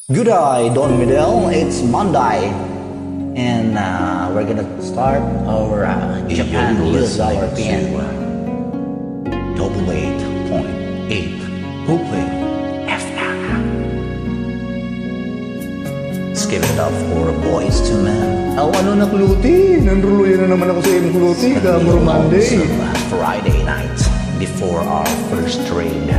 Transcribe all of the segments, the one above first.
Good day, Don Midel. It's Monday, and we're gonna start our Japan US dollar PN. Double 8.8 Pokling. Let's give it up for boys to men. Ano na kluti? Nanruluyan na naman ako sa iyong kluti. Kamuro Monday. Friday night before our first trade.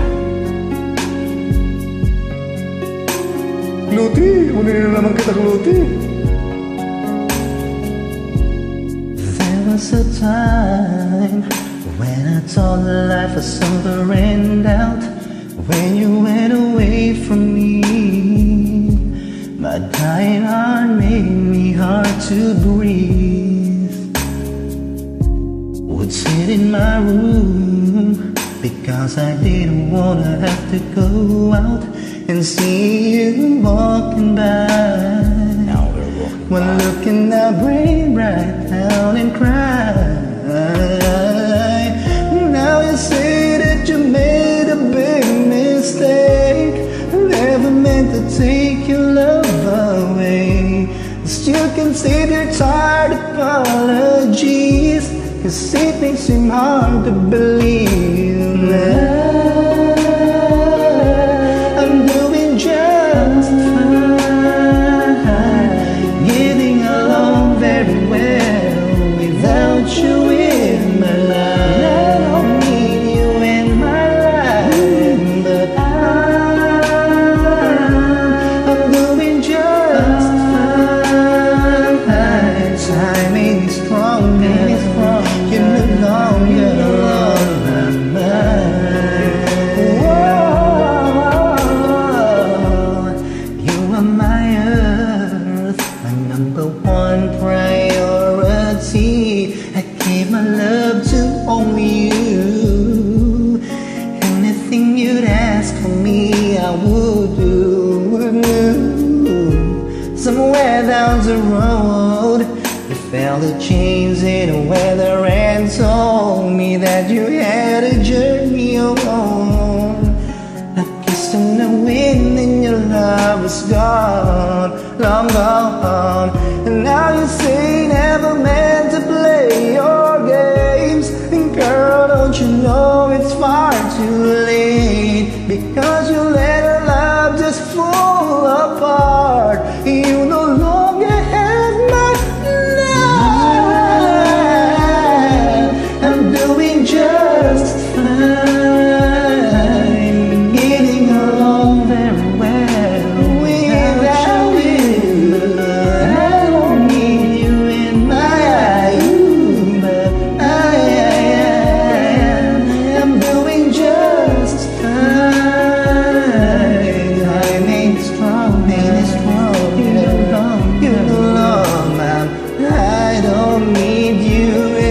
Kluti, unin na naman kita kluti. There was a time when I thought life was over and out, when you went away from me. My dying heart made me hard to breathe. Would sit in my room because I didn't wanna have to go out and see you walking by. Now we're walking by. When looking I break right down and cry. Now you say that you made a big mistake. Never meant to take your love away. Still can say they're tired apologies, 'cause it makes him hard to believe that I'm doing just fine, getting along very well without you in my life. I don't need you in my life, but I'm doing just fine. Time made me stronger. You're no longer on my mind. You are my earth, my number one priority. I gave my love to only you. Anything you'd ask for me, I would do. Somewhere down the road, you felt the chains in the weather and told me that you had a journey alone. I kissed in the wind and your love was gone, long gone. And now you say never meant to play your games. And girl, don't you know it's far too late, because you let our love just fall apart. You no longer have my love. I'm doing just fine, getting along very well without you. I don't need you in my life, but I'm doing just fine. I made it strong, you belong, man. I don't need you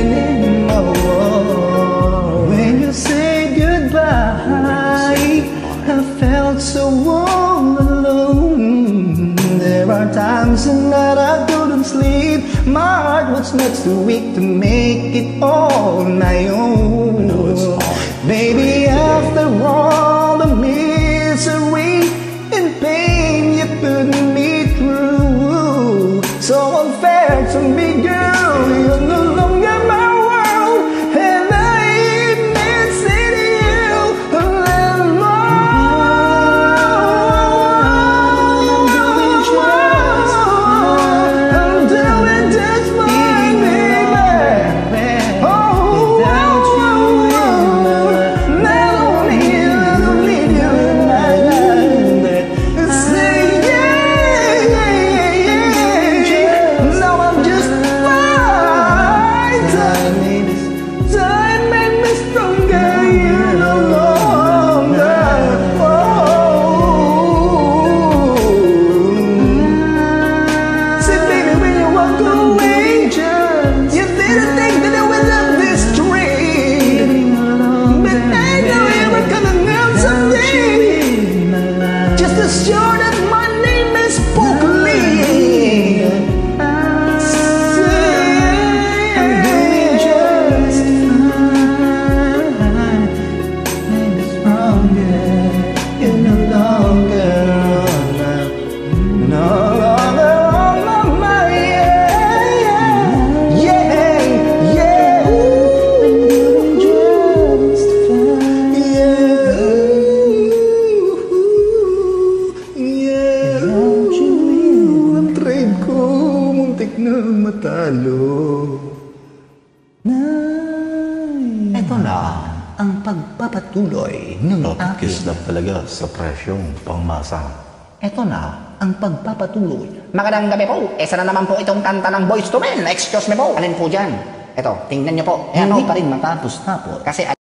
anymore. When you say goodbye, I felt so all alone. There are times that I couldn't sleep. My heart was not too weak to make it all my own. Baby, after all the misery and pain you put me through, so unfair to me, girl. You're no longer my world, and I ain't missing you anymore. I'm doing just fine, baby. Oh, without you in my life, I don't need you in my life. Say yeah. Now I'm just fine. Time made me stronger. You no longer. Say, baby, when you walk away, you didn't think that it was up this street, but I know you were coming out someday. Just as sure that my name is Pokling. I'm doing just fine. Made me stronger. You're no longer on my na matalo. Ito na ang pagpapatuloy ng Kiss love talaga sa presyong pangmasa. Ito na ang pagpapatuloy. Magandang gabi po. Isa na naman po itong kanta ng Boys to Men. Excuse me po. Alin po dyan? Ito, tingnan nyo po. Ayan Hindi po. pa rin matapos-tapos. Kasi